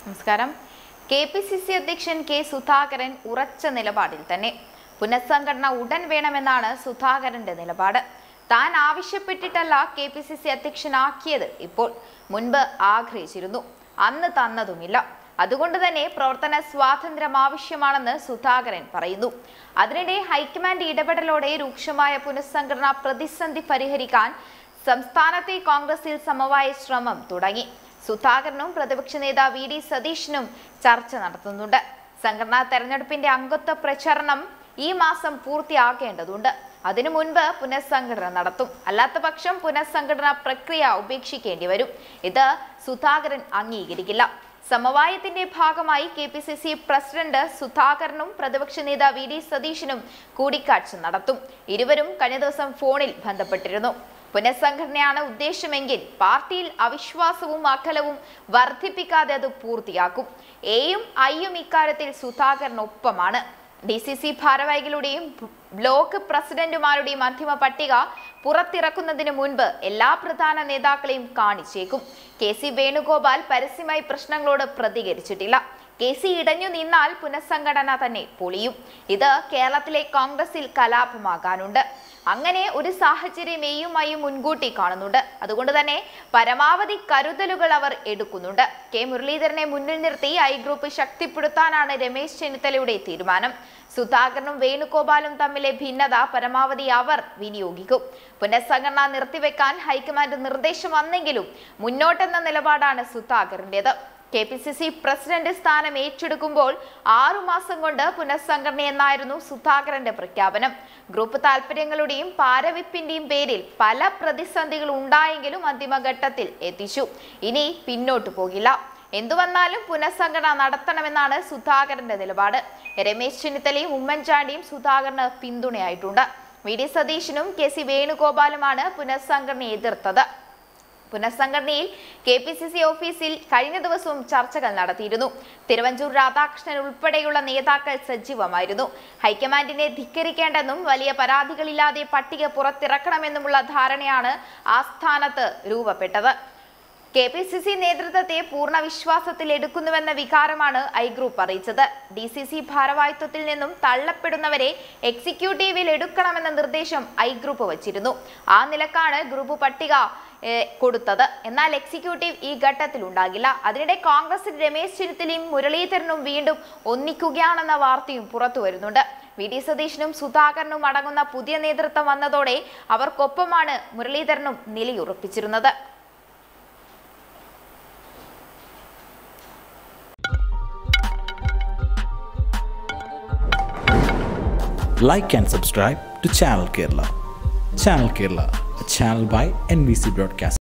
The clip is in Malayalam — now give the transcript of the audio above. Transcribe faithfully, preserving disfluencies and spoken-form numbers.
നമസ്കാരം. കെ പി സി സി അധ്യക്ഷൻ കെ സുധാകരൻ ഉറച്ച നിലപാടിൽ തന്നെ. പുനഃസംഘടന ഉടൻ വേണമെന്നാണ് സുധാകരന്റെ നിലപാട്. താൻ ആവശ്യപ്പെട്ടിട്ടല്ല കെ പി സി സി അധ്യക്ഷനാക്കിയത്, ഇപ്പോൾ മുൻപ് ആഗ്രഹിച്ചിരുന്നു, അന്ന് തന്നതുമില്ല. അതുകൊണ്ട് തന്നെ പ്രവർത്തന സ്വാതന്ത്ര്യം ആവശ്യമാണെന്ന് സുധാകരൻ പറയുന്നു. അതിനിടെ ഹൈക്കമാൻഡ് ഇടപെടലോടെ രൂക്ഷമായ പുനഃസംഘടനാ പ്രതിസന്ധി പരിഹരിക്കാൻ സംസ്ഥാനത്തെ കോൺഗ്രസിൽ സമവായ ശ്രമം തുടങ്ങി. സുധാകരനും പ്രതിപക്ഷ നേതാവ് വി ഡി സതീശനും ചർച്ച നടത്തുന്നുണ്ട്. സംഘടനാ തെരഞ്ഞെടുപ്പിന്റെ അംഗത്വ പ്രചരണം ഈ മാസം പൂർത്തിയാക്കേണ്ടതുണ്ട്. അതിനു മുൻപ് പുനഃസംഘടന നടത്തും. അല്ലാത്ത പക്ഷം പുനഃസംഘടനാ പ്രക്രിയ ഉപേക്ഷിക്കേണ്ടി വരും. ഇത് സുധാകരൻ അംഗീകരിക്കില്ല. സമവായത്തിന്റെ ഭാഗമായി K P C C president സുധാകരനും പ്രതിപക്ഷ നേതാവ് വി ഡി സതീശനും കൂടിക്കാഴ്ച നടത്തും. ഇരുവരും കഴിഞ്ഞ ദിവസം ഫോണിൽ ബന്ധപ്പെട്ടിരുന്നു. പുനഃസംഘടനയാണ് ഉദ്ദേശമെങ്കിൽ പാർട്ടിയിൽ അവിശ്വാസവും അകലവും വർദ്ധിപ്പിക്കാതെ അത് പൂർത്തിയാക്കും. എയും ഐയും ഇക്കാര്യത്തിൽ സുധാകരനൊപ്പമാണ്. ഡി സി സി ഭാരവാഹികളുടെയും ബ്ലോക്ക് പ്രസിഡന്റുമാരുടെയും അന്തിമ പട്ടിക പുറത്തിറക്കുന്നതിന് മുൻപ് എല്ലാ പ്രധാന നേതാക്കളെയും കാണിച്ചേക്കും. കെ സി വേണുഗോപാൽ പരസ്യമായി പ്രശ്നങ്ങളോട് പ്രതികരിച്ചിട്ടില്ല. കെ സി ഇടഞ്ഞു നിന്നാൽ പുനഃസംഘടന തന്നെ പൊളിയും. ഇത് കേരളത്തിലെ കോൺഗ്രസിൽ കലാപമാകാനുണ്ട്. അങ്ങനെ ഒരു സാഹചര്യം എയുമായും മുൻകൂട്ടി കാണുന്നുണ്ട്. അതുകൊണ്ട് തന്നെ പരമാവധി കരുതലുകൾ അവർ എടുക്കുന്നുണ്ട്. കെ മുരളീധരനെ മുന്നിൽ നിർത്തി ഐ ഗ്രൂപ്പ് ശക്തിപ്പെടുത്താനാണ് രമേശ് ചെന്നിത്തലയുടെ തീരുമാനം. സുധാകരനും വേണുഗോപാലും തമ്മിലെ ഭിന്നത പരമാവധി അവർ വിനിയോഗിക്കും. പുനഃസംഘടന നിർത്തിവെക്കാൻ ഹൈക്കമാൻഡ് നിർദ്ദേശം വന്നെങ്കിലും മുന്നോട്ടെന്ന നിലപാടാണ് സുധാകരന്റേത്. K P C C president സ്ഥാനം ഏറ്റെടുക്കുമ്പോൾ ആറുമാസം കൊണ്ട് പുനഃസംഘടന എന്നായിരുന്നു സുധാകരന്റെ പ്രഖ്യാപനം. ഗ്രൂപ്പ് താൽപര്യങ്ങളുടെയും പാരവിപ്പിന്റെയും പേരിൽ പല പ്രതിസന്ധികൾ ഉണ്ടായെങ്കിലും അന്തിമഘട്ടത്തിൽ എത്തിച്ചു. ഇനി പിന്നോട്ടു പോകില്ല. എന്തു വന്നാലും പുനഃസംഘടന നടത്തണമെന്നാണ് സുധാകരന്റെ നിലപാട്. രമേശ് ചെന്നിത്തലയും ഉമ്മൻചാണ്ടിയും സുധാകരന് പിന്തുണയായിട്ടുണ്ട്. വി ഡി സതീശനും കെ സി വേണുഗോപാലുമാണ് പുനഃസംഘടനയെ എതിർത്തത്. പുനഃസംഘടനയിൽ കെ പി സി സി ഓഫീസിൽ കഴിഞ്ഞ ദിവസവും ചർച്ചകൾ നടത്തിയിരുന്നു. തിരുവഞ്ചൂർ രാധാകൃഷ്ണൻ ഉൾപ്പെടെയുള്ള നേതാക്കൾ സജീവമായിരുന്നു. ഹൈക്കമാൻഡിനെ ധിക്കരിക്കേണ്ടെന്നും വലിയ പരാതികളില്ലാതെ പട്ടിക പുറത്തിറക്കണമെന്നുമുള്ള ധാരണയാണ് ആസ്ഥാനത്ത് രൂപപ്പെട്ടത്. കെ പി സി സി നേതൃത്വത്തെ പൂർണ്ണ വിശ്വാസത്തിൽ എടുക്കുന്നുവെന്ന വികാരമാണ് ഐ ഗ്രൂപ്പ് അറിയിച്ചത്. ഡി സി സി ഭാരവാഹിത്വത്തിൽ നിന്നും തള്ളപ്പെടുന്നവരെ എക്സിക്യൂട്ടീവിൽ എടുക്കണമെന്ന നിർദ്ദേശം ഐ ഗ്രൂപ്പ് വച്ചിരുന്നു. ആ നിലക്കാണ് ഗ്രൂപ്പ് പട്ടിക കൊടുത്തത്. എന്നാൽ എക്സിക്യൂട്ടീവ് ഈ ഘട്ടത്തിൽ ഉണ്ടാകില്ല. അതിനിടെ കോൺഗ്രസിൽ രമേശ് ചെന്നിത്തലയും മുരളീധരനും വീണ്ടും ഒന്നിക്കുകയാണെന്ന വാർത്തയും പുറത്തു വരുന്നുണ്ട്. വി ഡി സതീശനും സുധാകരനും അടങ്ങുന്ന പുതിയ നേതൃത്വം വന്നതോടെ അവർക്കൊപ്പമാണ് മുരളീധരനും നിലയുറപ്പിച്ചിരുന്നത്. Like and subscribe to Channel Kerala. Channel Kerala, a channel by N B C Broadcast.